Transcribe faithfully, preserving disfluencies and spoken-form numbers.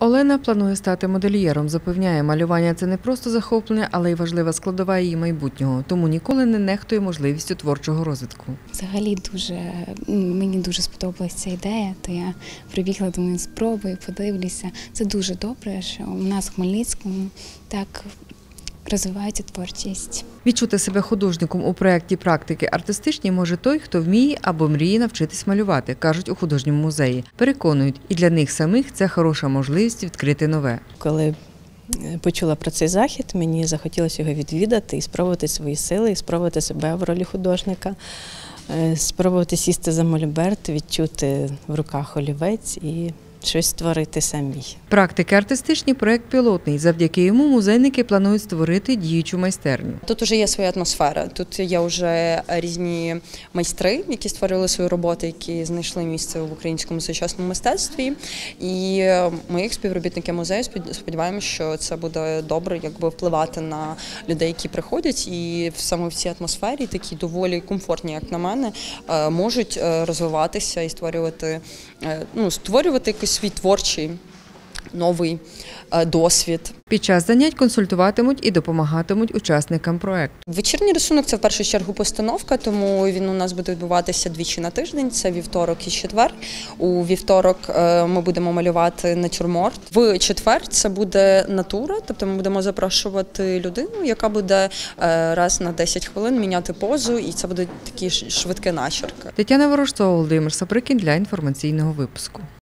Олена планує стати модельєром. Запевняє, малювання – це не просто захоплення, але й важлива складова її майбутнього. Тому ніколи не нехтує можливістю творчого розвитку. Взагалі дуже, мені дуже сподобалася ця ідея, то я прибігла, думаю, спробую, подивлюся. Це дуже добре, що у нас в Хмельницькому так розвивається творчість. Відчути себе художником у проєкті «Практики артистичні» може той, хто вміє або мріє навчитись малювати, кажуть у художньому музеї. Переконують, і для них самих це хороша можливість відкрити нове. Коли почула про цей захід, мені захотілося його відвідати і спробувати свої сили, і спробувати себе в ролі художника, спробувати сісти за мольберт, відчути в руках олівець і щось створити самій. «Практики артистичні» – проєкт пілотний. Завдяки йому музейники планують створити діючу майстерню. Тут вже є своя атмосфера, тут є вже різні майстри, які створили свої роботи, які знайшли місце в українському сучасному мистецтві. І ми, як співробітники музею, сподіваємося, що це буде добре, якби впливати на людей, які приходять, і саме в цій атмосфері, такі доволі комфортні, як на мене, можуть розвиватися і створювати, ну, створювати якийсь свій творчий новий досвід. Під час занять консультуватимуть і допомагатимуть учасникам проєкту. Вечірній рисунок – це в першу чергу постановка, тому він у нас буде відбуватися двічі на тиждень, це вівторок і четвер. У вівторок ми будемо малювати натюрморт. В четвер це буде натура, тобто ми будемо запрошувати людину, яка буде раз на десять хвилин міняти позу, і це буде такі швидкі начерки. Тетяна Ворожцова, Володимир Саприкін для інформаційного випуску.